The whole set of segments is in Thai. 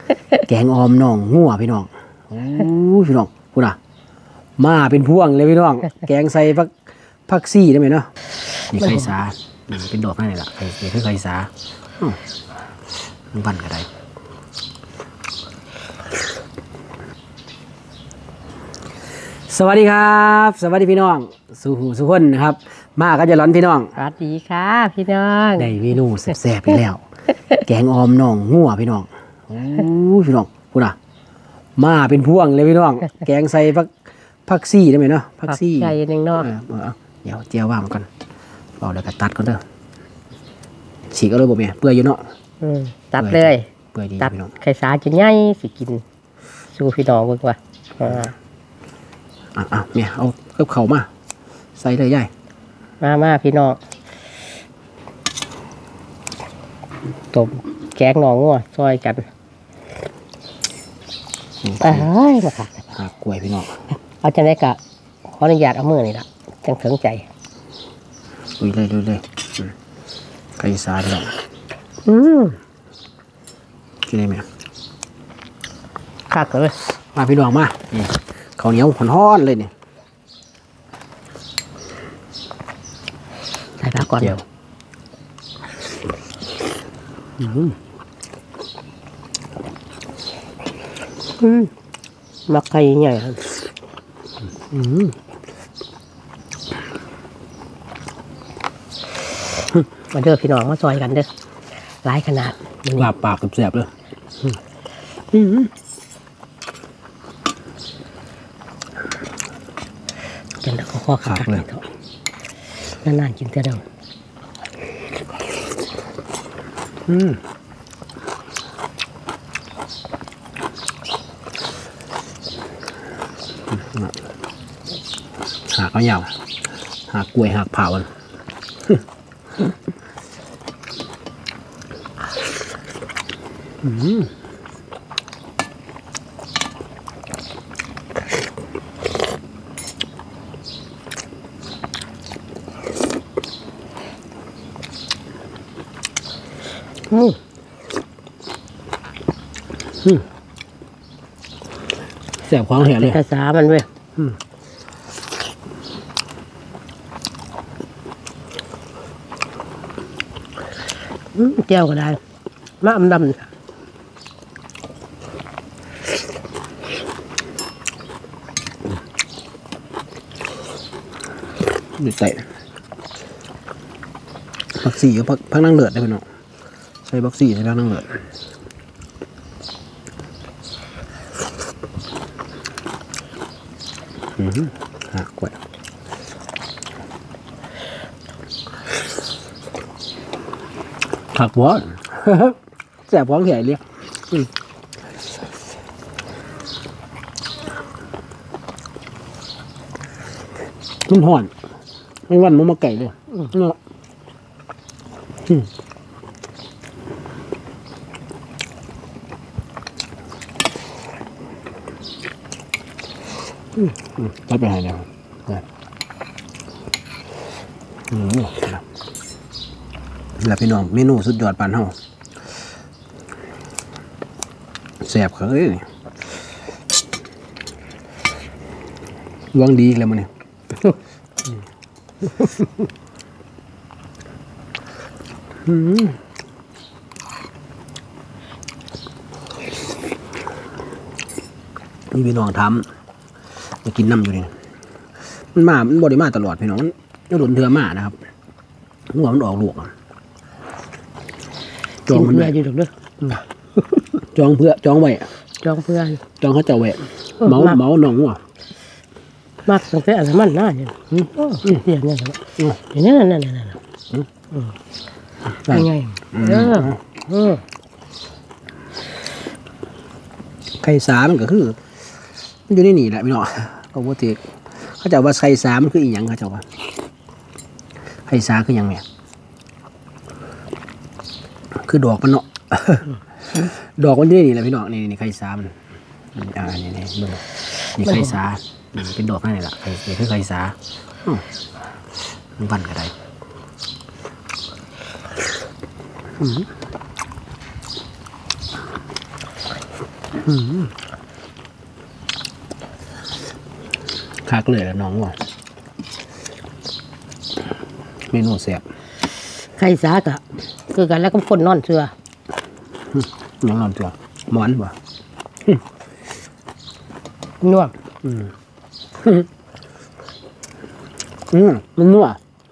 แกงออมน่องงัวพี่น้องโอ้พี่น้องพูดอ่ะมาเป็นพวงเลยพี่น้องแกงใส่ผักซี่ได้ไหมเนาะนี่ไข่สาเป็นดอกนั่นแหละไข่สามันปั่นก็ได้สวัสดีครับสวัสดีพี่น้องสุขคนนะครับมาก็จะร้อนพี่น้องสวัสดีค่ะพี่น้องได้เมนูแซ่บๆไปแล้วแกงออมน่องงัวพี่น้องโอ้พี่น้องพูดอ่ะมาเป็นพวงเลยพี่น้องแกงใส่ผักซี่ได้ไหมเนาะผักซี่ใส่หนึ่งเนาะเดี๋ยวเจียวว่างก่อนเอาแล้วก็ตัดก่อนเด้อฉีกเอาเลยบ่แม่เปื่อยอยู่เนาะตัดเลยเปื่อยดีตัดพี่น้องไข่สาจะง่ายสิกินสู้พี่น้องเบิ่งว่าแม่เอากับเขามาใส่เลยใหญ่มาพี่น้องต้มแกงหน่องัวซอยกันมาค่ะกล้วยพี่น้องเอาจังได๋ก็ขออนุญาตเอามือนี่ล่ะจังถึงใจลุยเลยไข่สาพี่น้องกินได้ไหมคักเลยมาพี่น้องมาข้าวเหนียวร้อนๆเลยเนี่ยใส่ผักก่อนเจียวมักไก่ใหญ่ครับมาเด้อพี่น้องมาซอยกันเด้อหลายขนาดลาบปากแสบเลยจังแล้วก็ข้อขาดเลยนานๆกินเท่าเดิมหากเขายาวหากกล้วยหากเผาแสบความเห็นเลยภาษามันเว้ยเจียวก็ได้มะอำดำดูใส่ผักซี่กับผักนั่งเลือดได้ไหมเนาะใส่ผักซี่ใส่ผักนั่งเลือดกล้วยผักบอสแสบพ้องใหญ่เลยมันห่อนไม่วันมันมาไก่เลยเนาะตัดไปให้แล้วแล้วพี่น้องเมนูสุดยอดปานเฮาแซ่บเขาเลยวางดีแล้วมันเนี่ยนี่พี่น้องทำมากินน้ำอยู่นี่มันบริมาตลอดพี่น้องมันหล่นเถื่อมานะครับหัวมันออกลูกจองมันไว้อยู่เด้อจองเพื่อจองไว้จองเพื่อนจองเขาเจ้าไว้เมาหนองหัวมากตั้งแต่อันมันน่าเนี่ยเดี๋ยวเนี่ยนั่นไงไข่สามันก็คือมันอยู่ในนี่แหละพี่น้องปกติเขาจะว่าไข่สามันคืออีหยังเขาจะว่าไข่สาคือยังไงคือดอกมันเนาะดอกมันอยู่ในนี่แหละพี่น้องนี่ไข่สามันนี่ไข่สาเป็นดอกนั่นแหละคือไข่สามันปั่นก็ได้มคักเลยแล้วน้องว่ะเมนูแซ่บไข่สากะคือกันแล้วก็คนนอนเสือน้องนอนตัวหมอนบ่นัวมันนัว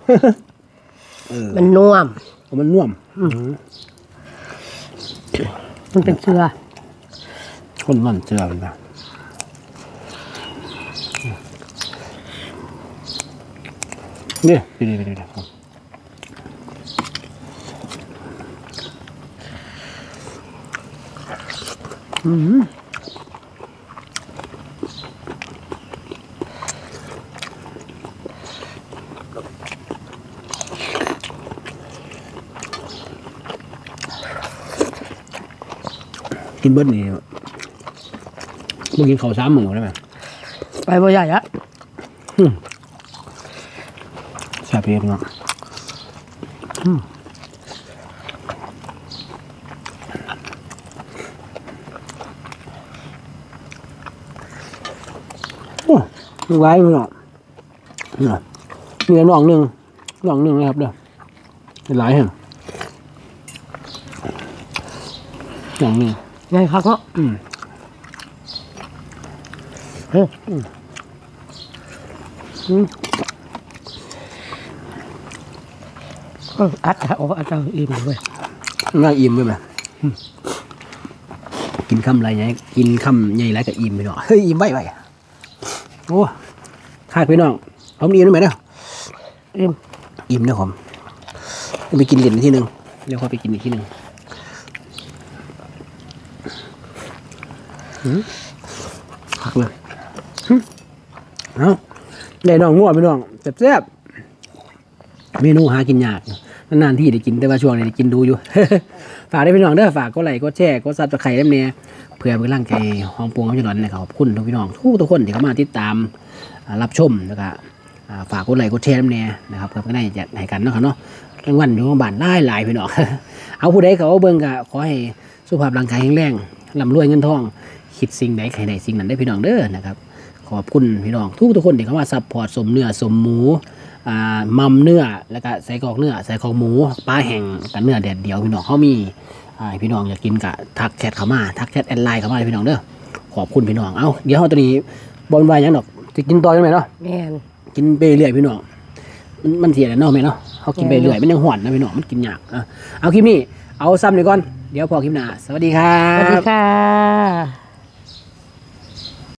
มันน่วมมันน่วมมันเป็นเสือคนนอนเจือเป็นปะนี่ไปดีกินเบิ้ลนี่เมื่อกินข้าว3 มื้อได้ไหมไปบ่ใหญ่อะแซ่บเองเนาะโอ้ยไว้เนาะนี่น้องหนึ่งนะครับเด้อหลายแห่งน้องหนึ่งใหญ่คักเนาะอัดเอาอิ่มเลยง่ายอิ่มเลยไหมกินคำไรไงกินคำใหญ่ไรกับอิ่มไปเนาะเฮ้ยอิ่มไว้โอ้ขาดไปน้องผมอิ่มได้ไหมเนาะอิ่มนะผมไปกินเหรียญที่หนึ่งเดี๋ยวค่อยไปกินอีกที่หนึ่งพักเลยเอาได้น้องงัวไปน้องแซ่บเมนูหากินยากนานๆที่ได้กินแต่ว่าช่วงนี้ได้กินดูอยู่ ฝากได้พี่น้องเด้อฝากก็ไลค์ก็แชร์ก็ซับสไครต์ได้เนี่ยเพื่อเป็นร่างใจห้องปรุงของพี่น้องนะครับขอบคุณทุกพี่น้องทุกคนที่เข้ามาติดตามรับชมแล้วก็ฝากกดไลค์กดแชร์ได้เนี่ยนะครับเพื่อเป็นได้จะให้กันเนาะครับเนาะรางวัลอยู่บ้านหลายพี่น้อง เอาผู้ใดเขาเบิ่งก็ขอให้สุขภาพร่างกายแข็งแรงร่ำรวยเงินทองคิดสิ่งใดใครใดสิ่งนั้นได้พี่น้องเด้อนะครับขอบคุณพี่น้องทุกคนที่เข้ามาซัพพอร์ตสมเนื้อสมหมูมัมเนื้อแล้วก็ใส่กรอกเนื้อใส่กรอกหมูปลาแห้งกับเนื้อแดดเดียวพี่น้องเขามีพี่น้องอยากกินกับทักแชทเข้ามาทักแชทแอดไลน์เข้ามาพี่น้องเด้อขอบคุณพี่น้องเอาเดี๋ยวเราตอนนี้บอลวายยังดอกจะกินต่อยังไงเนาะแม่นกินไปเรื่อยพี่น้องมันเสียแล้วเนาะแม่เนาะเขากินไปเรื่อยมันยังหวานนะพี่น้องมันกินยากเอาคลิปนี้เอาซ้ำเดี๋ยวก่อนเดี๋ยวพอคลิปหน้าสวัสดีครัสวัสดีบค่ะ